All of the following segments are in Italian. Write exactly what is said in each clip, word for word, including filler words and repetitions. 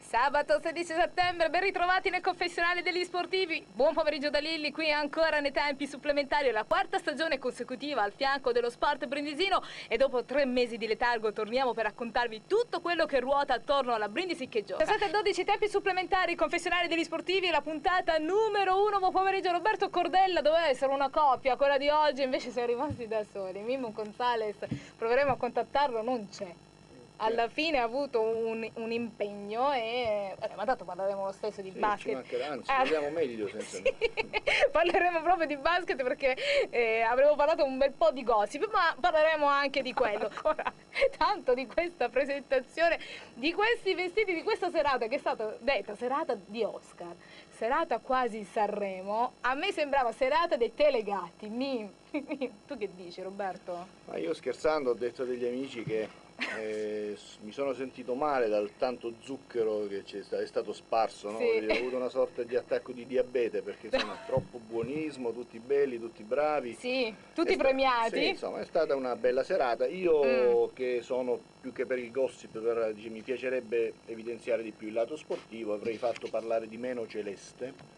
Sabato sedici settembre, ben ritrovati nel confessionale degli sportivi. Buon pomeriggio da Lilli, qui ancora nei tempi supplementari, la quarta stagione consecutiva al fianco dello sport brindisino e dopo tre mesi di letargo torniamo per raccontarvi tutto quello che ruota attorno alla Brindisi che gioca. diciassette dodici tempi supplementari, confessionale degli sportivi, la puntata numero uno. Buon pomeriggio Roberto Cordella, doveva essere una coppia quella di oggi, invece siamo rimasti da soli. Mimmo Gonzales, proveremo a contattarlo, non c'è. Alla fine ha avuto un, un impegno e eh, ma tanto parleremo lo stesso di sì, basket. Ci mancherà, anzi, parliamo eh, meglio senza sì, parleremo proprio di basket perché eh, avremo parlato un bel po' di gossip, ma parleremo anche di quello. Ora, tanto di questa presentazione, di questi vestiti, di questa serata che è stata detta serata di Oscar, serata quasi Sanremo, a me sembrava serata dei telegatti. Mi, mi, tu che dici, Roberto? Ma io scherzando ho detto degli amici che Eh, mi sono sentito male dal tanto zucchero che è stato sparso, no? Sì. Ho avuto una sorta di attacco di diabete perché insomma troppo buonismo, tutti belli, tutti bravi. Sì, tutti è premiati. Sì, insomma è stata una bella serata. Io mm. che sono più che per il gossip, per, dice, mi piacerebbe evidenziare di più il lato sportivo, avrei fatto parlare di meno Celeste.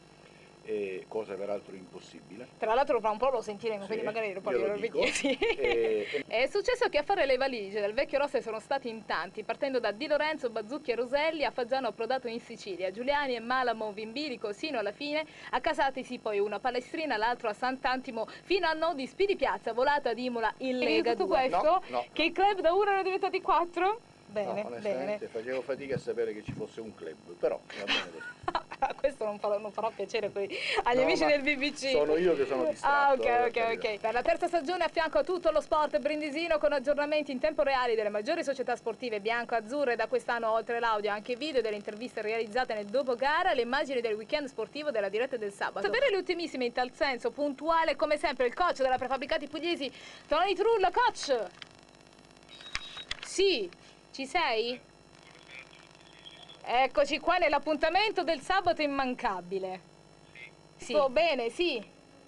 Eh, cosa peraltro impossibile. Tra l'altro fra un po' lo sentiremo, sì, quindi magari poi lo lo dico. richiedi. E... È successo che a fare le valigie del vecchio roster sono stati in tanti, partendo da Di Lorenzo, Bazzucchi e Roselli, a Faggiano approdato in Sicilia, Giuliani e Malamo, Vimbirico, sino alla fine, a Casatisi poi una Palestrina, l'altro a Sant'Antimo, fino al no di Spidi Piazza, volata ad Imola in Lega tutto questo, no, no, che i club da uno erano diventati quattro? Bene, no, onestamente bene. facevo fatica a sapere che ci fosse un club, però va bene così. Questo non farò, non farò piacere agli no, amici del B B C. Sono io che sono distratto. Ah, ok, ok, ok. Per la terza stagione a fianco a tutto lo sport brindisino con aggiornamenti in tempo reale delle maggiori società sportive bianco-azzurre, da quest'anno oltre l'audio anche video delle interviste realizzate nel dopo-gara, le immagini del weekend sportivo della diretta del sabato. Sapere le ultimissime in tal senso, puntuale come sempre il coach della Prefabbricati Pugliesi, Tony Trullo. Coach! Sì, ci sei? Eccoci qua nell'appuntamento del sabato immancabile. Sì. Oh, bene, sì.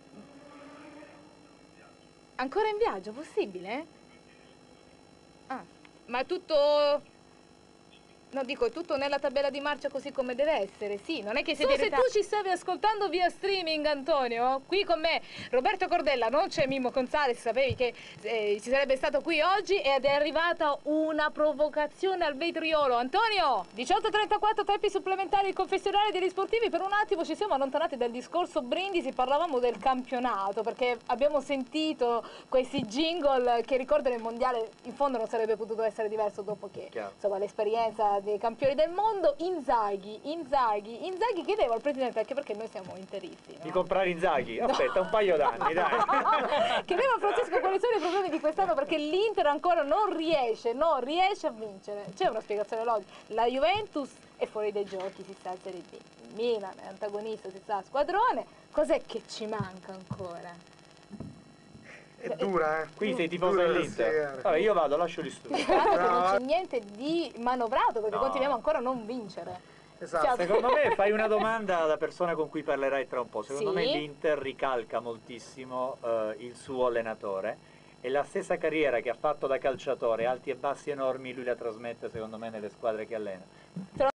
Ancora in viaggio, possibile? Ah, ma tutto... No, dico, è tutto nella tabella di marcia così come deve essere, sì, non è che se... So se tu ci stavi ascoltando via streaming, Antonio, qui con me, Roberto Cordella, non c'è Mimmo Gonzales, sapevi che eh, ci sarebbe stato qui oggi ed è arrivata una provocazione al vetriolo. Antonio, diciotto e trentaquattro tempi supplementari, il confessionale degli sportivi, per un attimo ci siamo allontanati dal discorso Brindisi, parlavamo del campionato, perché abbiamo sentito questi jingle che ricordano il mondiale, in fondo non sarebbe potuto essere diverso dopo che, Chiaro. insomma, l'esperienza dei campioni del mondo. Inzaghi, Inzaghi, Inzaghi chiedeva al presidente, anche perché noi siamo interisti, no? Di comprare Inzaghi? Aspetta, no. un paio d'anni, dai. Chiedeva a Francesco quali sono i problemi di quest'anno perché l'Inter ancora non riesce, non riesce a vincere. C'è una spiegazione logica. La Juventus è fuori dai giochi, si sta a Serie B. Il Milan è antagonista, si sta a squadrone. Cos'è che ci manca ancora? È dura, eh? Qui sei tifoso dell'Inter. Vabbè, io vado, lascio gli studi. Non c'è niente di manovrato perché no. continuiamo ancora a non vincere. Esatto. Secondo me fai una domanda alla persona con cui parlerai tra un po'. Secondo sì? me l'Inter ricalca moltissimo uh, il suo allenatore e la stessa carriera che ha fatto da calciatore, alti e bassi enormi, lui la trasmette secondo me nelle squadre che allena.